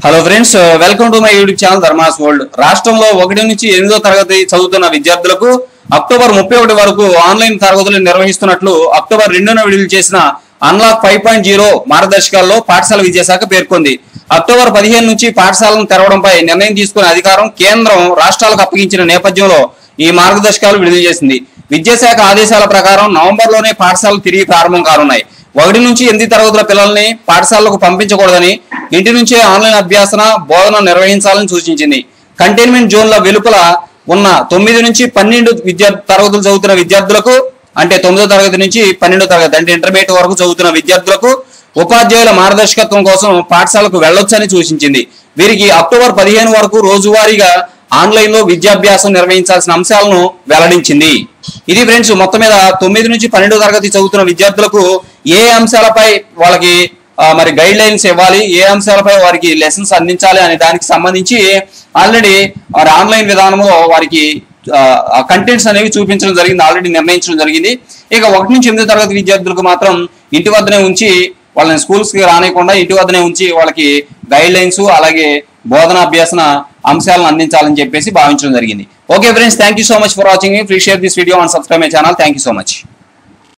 Hello friends, welcome to my YouTube channel Dharma's World. రాష్ట్రంలో 1 నుంచి 8వ తరగతి చదువుతున్న విద్యార్థులకు అక్టోబర్ 31 వరకు ఆన్లైన్ తరగతులు నిర్వహిస్తున్నట్లు అక్టోబర్ 2న విడుదల చేసిన అన్లాక్ 5.0 మార్గదర్శకాల్లో పాఠశాల విద్యాశాఖ పేర్కొంది. అక్టోబర్ 15 నుంచి పాఠశాలను తెరవడంపై నిర్ణయం తీసుకునే అధికారం కేంద్రం రాష్ట్రాలకు అప్పగించిన నేపథ్యంలో ఈ మార్గదర్శకాలు విడుదల చేసింది. విద్యాశాఖ ఆదేశాల ప్రకారం నవంబర్లోనే పాఠశాలలు తిరిగి ప్రారంభం కానున్నాయి. 1 నుంచి 8 తరగతుల పిల్లల్ని పాఠశాలకు పంపించకూడదని, ఇంటి నుంచే ఆన్లైన్ అభ్యాసన బోధన నిర్వహించాలని సూచించింది. కంటైన్మెంట్ జోన్ల వెలుపల ఉన్న 9 నుంచి 12 తరగతులు చదువుతున్న విద్యార్థులకు, అంటే 9వ తరగతి నుంచి 12వ తరగతి అంటే ఇంటర్మీడియట్ వరకు చదువుతున్న విద్యార్థులకు ఉపాధ్యాయుల మార్గదర్శకత్వం కోసం పాఠశాలకు వెళ్లొచ్చని సూచించింది. వీరికి అక్టోబర్ 15 వరకు రోజువారీగా ఆన్లైన్ లో విద్యాభ్యాసం నిర్వహించాల్సిన అంశాలను వెల్లడించింది. ఇది ఫ్రెండ్స్, మొత్తం మీద 9 నుంచి 12వ తరగతి చదువుతున్న విద్యార్థులకు ఏ అంశాలపై వాళ్ళకి మరి గైడ్ లైన్స్ ఇవ్వాలి, ఏ అంశాలపై వారికి లెసన్స్ అందించాలి అనే దానికి సంబంధించి ఆల్రెడీ వారి ఆన్లైన్ విధానంలో వారికి కంటెంట్స్ అనేవి చూపించడం జరిగింది, ఆల్రెడీ నిర్ణయించడం జరిగింది. ఇక 1 నుంచి 8వ తరగతి విద్యార్థులకు మాత్రం ఇంటి వద్దనే ఉంచి వాళ్ళని స్కూల్స్ కి రానియకుండా ఇంటి వద్దనే ఉంచి వాళ్ళకి గైడ్ లైన్స్ అలాగే బోధన అభ్యాసన అంశాలను అందించాలని చెప్పేసి భావించడం జరిగింది. Okay friends, thank you so much for watching. Please share this video and subscribe my channel. Thank you so much.